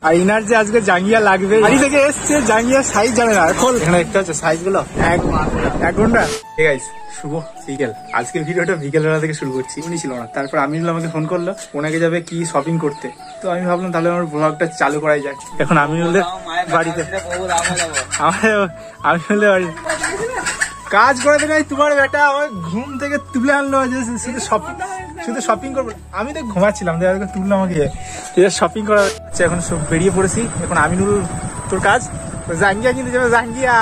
আর inner যে আজকে জাঙ্গিয়া লাগবে বাড়ি থেকে এসছে, জাঙ্গিয়া সাইজ জানে না। এখন এখানে একটা হচ্ছে সাইজ গুলো 1 ঘন্টা। ঠিক আছে, শুভ বিকেল। আজকের ভিডিওটা বিকেলবেলা থেকে শুরু করছি। উনি ছিল না, তারপর আমিনুল আমাকে ফোন করলো, ওনাকে যাবে কি শপিং করতে। তো আমি ভাবলাম তাহলে আমার ব্লগটা চালু করাই যায়। এখন আমিনুলের বাড়িতে, আমিনুলের বাড়ি কাজ করে দেবে তোমার বেটা। আমার ঘুম থেকে তুলে আনলো যে শুধু শপিং করবো। আমি তো ঘুমাচ্ছিলাম, তুললো আমাকে শপিং করা হচ্ছে। এখন সব বেরিয়ে পড়েছি। এখন আমিনুল তোর কাজ জাঙ্গিয়া কিনতে যাবে। জাঙ্গিয়া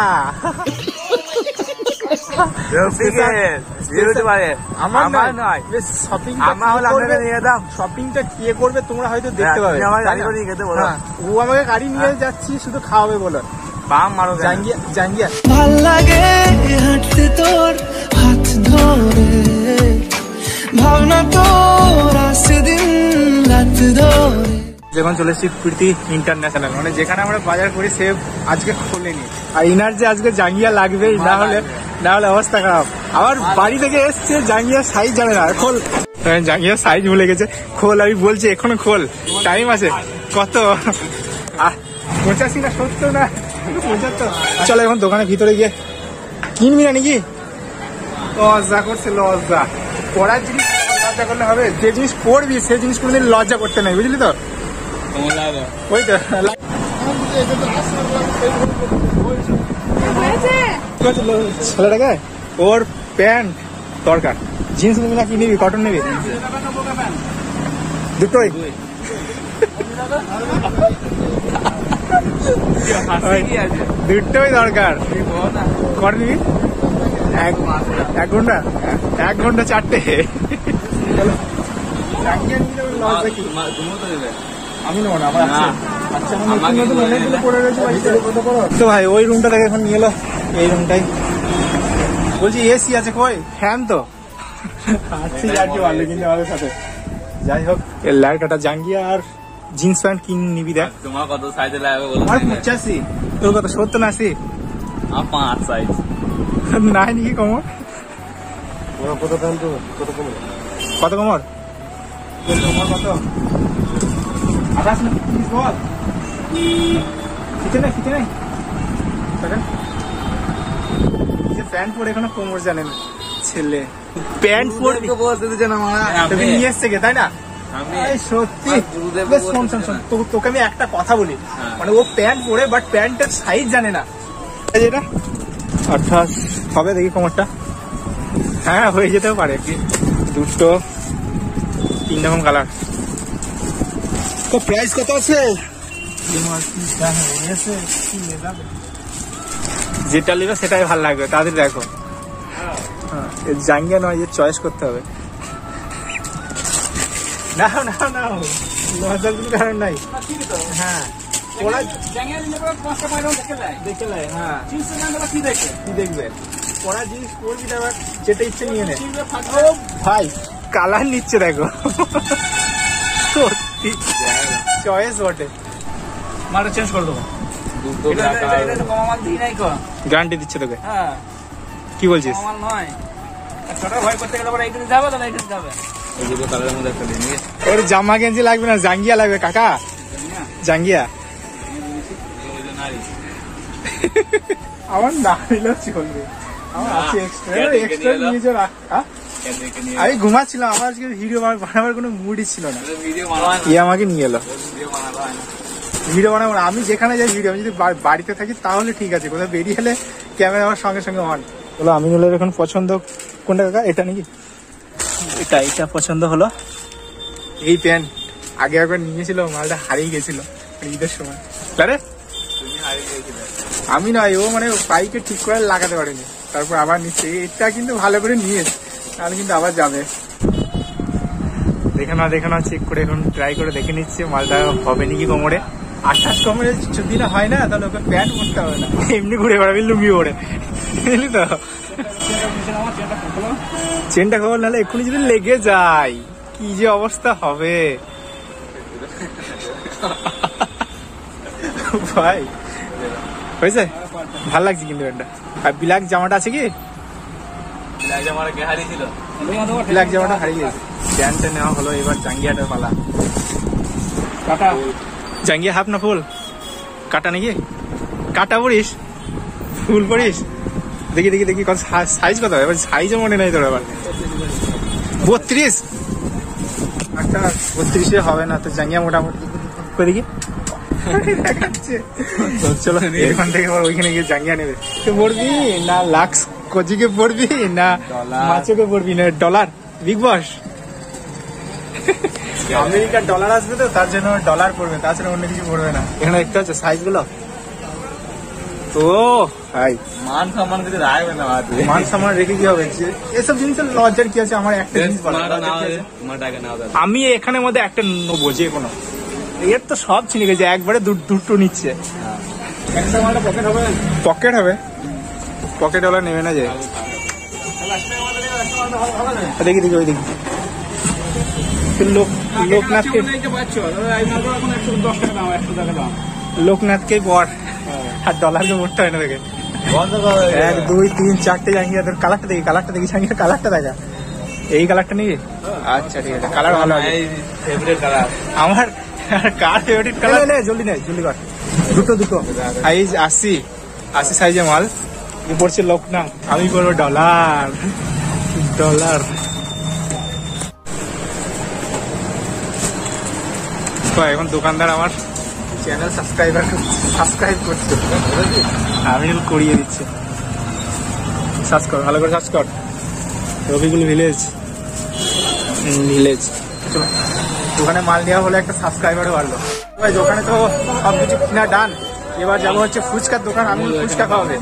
শপিংটা কে করবে তোমরা হয়তো দেখতে পাবে। ও আমাকে গাড়ি নিয়ে যাচ্ছি শুধু খাওয়াবে বলো। জাঙ্গিয়া ভাল লাগে হাঁটতে তোর হাত ধরে, ভাবনা তোর আসে দিন রাত ধরে। যখন চলে এসেছি প্রীতি ইন্টারন্যাশনাল, মানে যেখানে আমরা বাজার করি সে আজকে খোলেনি। আর ইনার যে আজকে জাঙ্গিয়া লাগবে, না হলে অবস্থা খারাপ। আবার বাড়ি থেকে এসছে, জাঙ্গিয়া সাইজ জানে না। খোল, জাঙ্গিয়া সাইজ ভুলে গেছে। খোল, আমি বলছি এখনো খোল, টাইম আছে। কত 85 না 70 না 75? চলো এখন দোকানের ভিতরে গিয়ে কিনবি না নাকি? লজ্জা করছে, লজ্জা। পড়ার জিনিস লজ্জা করলে হবে? যে জিনিস পড়বি সেই জিনিস কোনোদিন লজ্জা করতে নেই, বুঝলি তো? ওই তো ছেলেটাকে ওর প্যান্ট দরকার। জিন্স নিবি না কি নিবি? কটন নিবি? দুটোই দুটোই দরকার। কর নিবি? 1 ঘন্টা 1 ঘন্টা 4টে। আমি নেবো না, আমার তো ভাই ওই রুমটা থেকে এখন নিয়ে এলো এই রুমটাই। বলছি এসি আছে কই? ফ্যান তো কিন্তু আমাদের সাথে। যাই হোক, লাইটটা জাঙ্গিয়া আর জিন্স প্যান্ট কিন নিবি। দেখ তোমার কত সাইজে লাগবে বলো? 85। তোর কত 70 না 80? 5 সাইজ নাই নাকি কোমর? কত দাম তো? কত কোমর? কত কোমর? কোমর কত? 28 না 30 বল। কিচেনে প্যান্ট পরে এখনো কোমর জানে না ছেলে। প্যান্ট পরে নিয়ে এসছে তাই না? সত্যি তোকে আমি একটা কথা বলি, মানে ও প্যান্ট পরে বাট প্যান্টের সাইজ জানে না। এটা 28 হবে, দেখি কোমরটা। হ্যাঁ হয়ে যেতেও পারে। দুটো 3 রকম কালার। তো প্রাইস কত আছে? যেটা নেবে সেটাই ভালো লাগবে তাদের। দেখো জাঙ্গিয়া নয়, যে চয়েস করতে হবে। না লজ্জার কোনো কারণ নাই। হ্যাঁ কি দেখবে? পড়া জিনিস পড়বি, আবার যেটা ইচ্ছে নিয়ে নে। ভাই কালার নিচ্ছে দেখো, সত্যি চয়েস বটে। মালটা চেঞ্জ করে দেবো, গ্যারান্টি দিচ্ছে তোকে। কি বলছিস? ওর জামা গেঞ্জি লাগবে না, জাঙ্গিয়া লাগবে কাকা। জাঙ্গিয়া আমার না নিলেও চলবে, আমার আছে এক্সট্রা নিয়ে যা রাখ। আমি ঘুমাচ্ছিলাম, আমার আজকে ভিডিও বানাবার কোনো মুডই ছিল না। আমাকে নিয়ে এলো ভিডিও বানাবো। আমি যেখানে যাই ভিডিও, আমি যদি বাড়িতে থাকি তাহলে ঠিক আছে, কোথাও বেরিয়ে এলে ক্যামেরা আমার সঙ্গে সঙ্গে অন। বলো আমিনুলের এখন পছন্দ কোনটা কাকা? এটা নাকি? এটা পছন্দ হলো। এই প্যান্ট আগে একবার নিয়েছিল, মালটা হারিয়ে গেছিল ঈদের সময়। আমি নয়, ও মানে বাইকে ঠিক করে লাগাতে পারেনি, তারপর আবার নিচ্ছে। এটা কিন্তু ভালো করে নিয়েছে, তাহলে কিন্তু আবার যাবে। দেখে না চেক করে এখন ট্রাই করে দেখে নিচ্ছে মালটা হবে নাকি কোমরে। 28 কোমরে যদি না হয় না, তাহলে ওকে প্যান্ট পরতে হবে না, এমনি ঘুরে বেড়াবি লুঙ্গি পরে, বুঝলি তো? চেনটা খবর নাহলে এক্ষুনি যদি লেগে যায় কি যে অবস্থা হবে ভাই। হয়েছে, ভাল লাগছে কিন্তু এটা। আর ব্ল্যাক জামাটা আছে কি? ব্ল্যাক জামাটা হারিয়ে গেছে। প্যান্টটা নেওয়া হলো, এবার জাঙ্গিয়াটার পালা। টাটা। জাঙ্গিয়া হাফ না ফুল? কাটা নাকি? কাটা পড়িস, ফুল পড়িস? দেখি দেখি দেখি কত সাইজ, কত এবার সাইজও মনে নাই তোর। এবার 32, একটা 32-এ হবে না তো জাঙ্গিয়া মোটামুটি। দেখি চলো এখান থেকে ওইখানে গিয়ে জাঙ্গিয়া নেবে। পড়বি না লাক্স কোচিকে পড়বি না মাছকে পড়বি না ডলার বিগ বস? আমেরিকার ডলার আসবে তো তার জন্য ডলার পড়বে, তাছাড়া অন্য কিছু পড়বে না। এখানে দেখতে হচ্ছে সাইজ গুলো তো ভাই মান সম্মান কিছু রাখবে না। মান সম্মান রেখে কি হবে? এসব জিনিসের লজ্জার কি আছে? আমার একটা জিনিস আমি এখানের মধ্যে একটা নেবো যে কোনো, এর তো সব ছিনে গেছে একবারে দুটো নিচ্ছে। পকেট হবে? পকেট ওলা নেবে না যে? দেখি দেখি ওই দেখি লোকনাথকে পর আর ডলারকে পড়তে হয় না। দেখে 1 2 3 4টে জাঙ্গিয়া। তোর কালারটা দেখি, কালারটা দেখি, জাঙ্গিয়ার কালারটা দেখা। এই কালারটা নিবি? আচ্ছা ঠিক আছে, কালার ভালো আছে। আমার কার ফেভারিট কালার? জলদি নে, জলদি কর। দুটো সাইজ 80 সাইজে মাল। কি পড়ছে লোকনাথ, আমি করবো ডলার। তো এখন দোকানদার আমার চ্যানেল সাবস্ক্রাইব করছে, আমি করিয়ে দিচ্ছি। সার্চ কর, ভালো করে সার্চ কর, রবিকুল ভিলেজ। দোকানে মাল নেওয়া হলে একটা সাবস্ক্রাইবারও বাড়লো। ভাই দোকানে তো সব কিছু কিনা ডান। এবার যাবো হচ্ছে ফুচকার দোকান। আমি ফুচকা খাওয়াবে,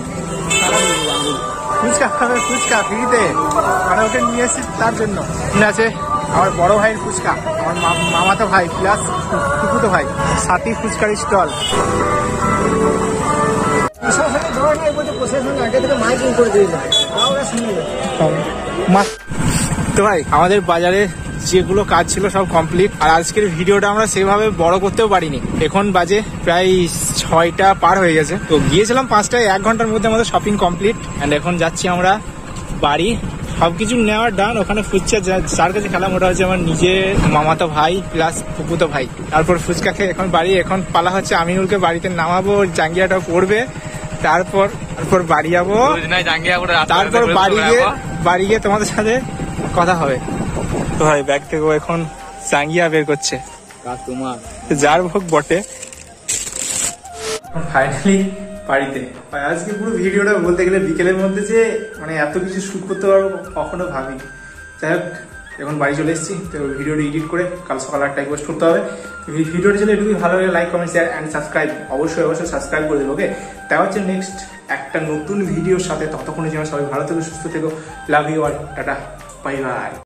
ফুচকা ফ্রিতে, মানে ওকে নিয়ে এসেছি তার জন্য। আছে আমার বড় ভাইয়ের ফুচকা, আমার মামাতো ভাই প্লাস ফুফুতো ভাই, সাথী ফুচকার স্টল। তো ভাই আমাদের বাজারে যেগুলো কাজ ছিল সব কমপ্লিট। আর আজকের ভিডিওটা আমরা সেভাবে বড় করতেও পারিনি। এখন বাজে প্রায় 6টা পার হয়ে গেছে। তো গিয়েছিলাম 5টায়, 1 ঘন্টার মধ্যে আমাদের শপিং কমপ্লিট। অ্যান্ড এখন যাচ্ছি আমরা বাড়ি। সবকিছু নেওয়ার ডান। ওখানে ফুচকা যার কাছে খেলাম ওটা হচ্ছে আমার নিজের মামাতো ভাই প্লাস ফুফুতো ভাই। তারপর ফুচকা খেয়ে এখন বাড়ি। এখন পালা হচ্ছে আমিনুলকে বাড়িতে নামাবো, জাঙ্গিয়াটা পড়বে, তারপর বাড়ি যাবো। তারপর বাড়ি গিয়ে তোমাদের সাথে কথা হবে। তো ভাই ব্যাগ থেকে এখন জাঙ্গিয়া বের করছে, যার ভোগ বটে। ফাইনালি বাড়িতে। আজকে পুরো ভিডিওটা বলতে গেলে বিকেলের মধ্যে যে মানে এত কিছু শুট করতে পারবো কখনো ভাবিনি। যাই হোক এখন বাড়ি চলে এসেছি। তো ভিডিওটা এডিট করে কাল সকাল 8টায় পোস্ট করতে হবে। ভিডিওটা যদি একটু ভালো লাগে like comment share and subscribe অবশ্যই সাবস্ক্রাইব করে দেবো। ওকে, দেখা হচ্ছে নেক্সট একটা নতুন ভিডিওর সাথে। ততক্ষণের জন্য সবাই ভালো থেকো, সুস্থ থেকো। Love you all, tata, bye by.